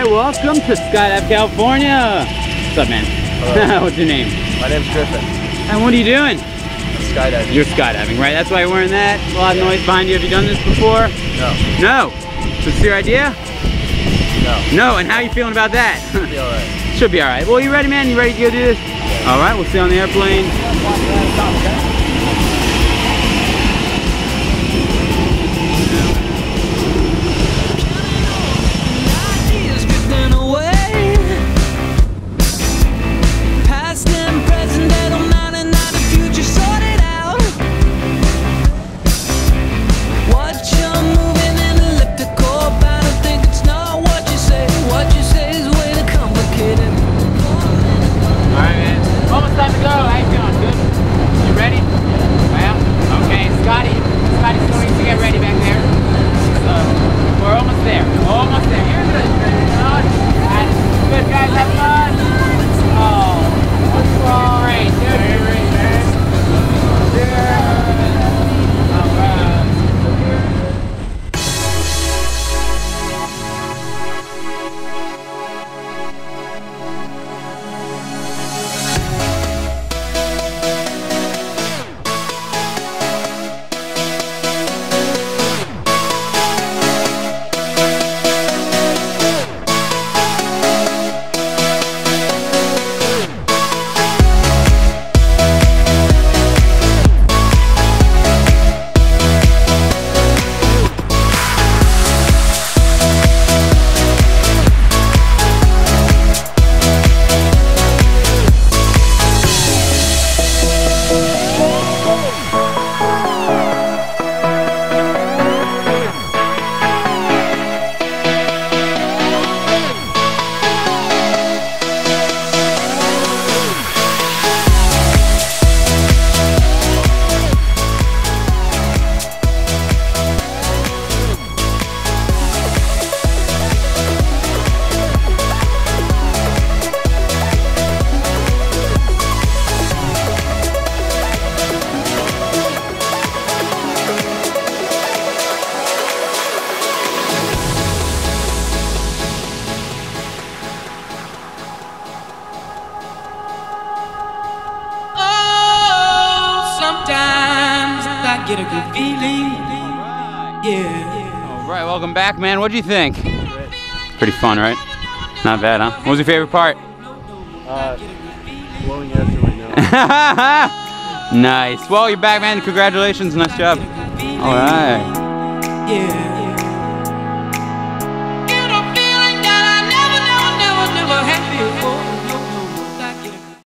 Welcome to Skydive, California. What's up, man? Hello. What's your name? My name's Griffin. And what are you doing? I'm skydiving. You're skydiving, right? That's why you're wearing that. A lot of noise behind you. Have you done this before? No. No. This is your idea? No. No. And how are you feeling about that? Should be alright. Should be alright. Well, you ready, man? You ready to go do this? Yeah. Alright, we'll see you on the airplane. Get a good feeling. Yeah. All right, welcome back, man. What'd you think? Pretty fun, right? Not bad, huh? What was your favorite part? Blowing air through my nose. Nice. Well, you're back, man. Congratulations. Nice job. All right. Yeah.